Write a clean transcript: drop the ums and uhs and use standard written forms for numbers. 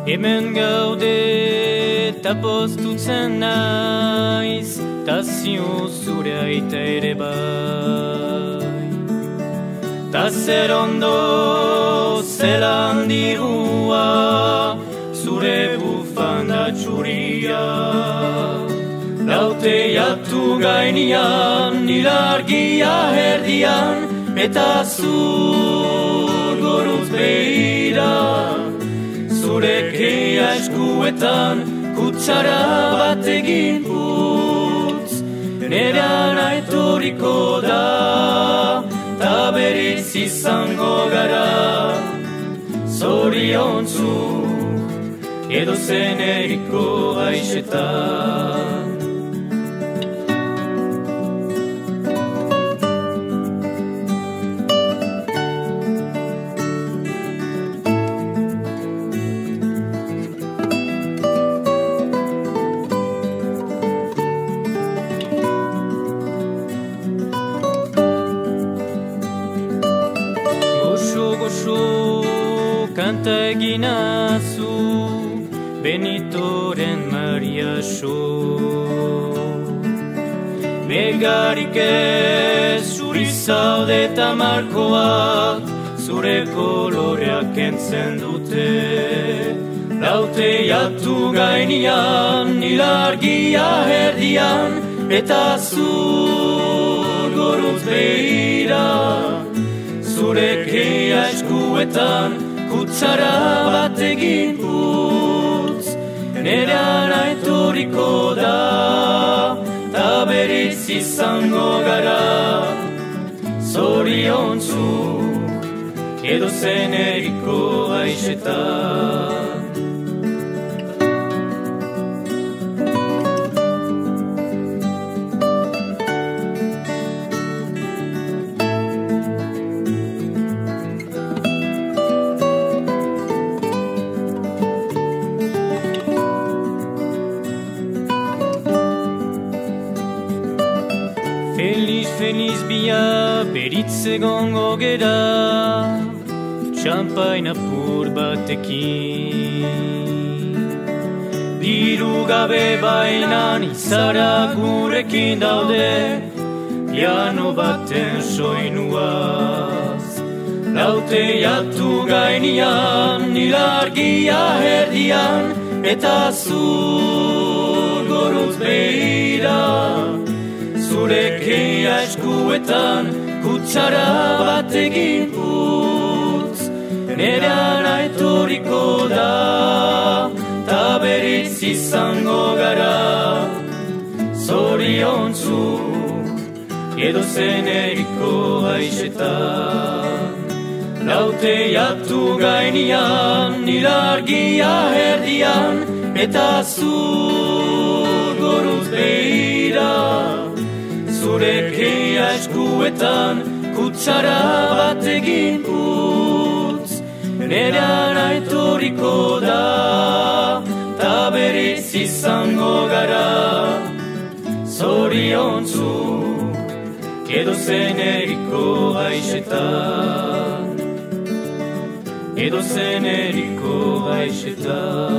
Hemen gaude ta postutzen naiz, ta zio zure aita ere bai. Ta zer ondo zelan dirua, zure bufanda txuria. Laute jatu gainean, ilargia herdian, eta zur goruz behira. Zure keia eskuetan, kutsara bat egin putz. Nerean aitoriko da, ta berriz izango gara. Zoriontzu, edo zeneriko aixetan. Kanta eginazu Benitoren Mariaso. Begarik ez zuri zaude eta markoak, zure koloreak entzen dute. Laute jatu gainean, ilargia herdian, eta zur goruz behira. Zure keia eskuetan, kutsara bat egin putz. Nerean aitoriko da, ta berriz izango gara. Zoriontzu, edo zeneriko aixetan. Feliz bia beritze gongo gera, txampain apur batekin. Diru gabe bainan izara gurekin daude, piano baten soinuaz. Laute jatu gainean, ilargia herdian, eta zur goruz behira. Zure keia eskuetan, kutsara bat egin putz. Nerean aitoriko da, ta berriz izango gara. Zoriontzu, edo zeneriko aixetan. Laute jatu gainean, ilargia herdian, eta zur goruz behira. Zure keia eskuetan, kutsara bat egin putz. Nerean aitoriko da, ta berriz izango gara. Zoriontzu, edo zeneriko aixetan. Edo zeneriko aixetan.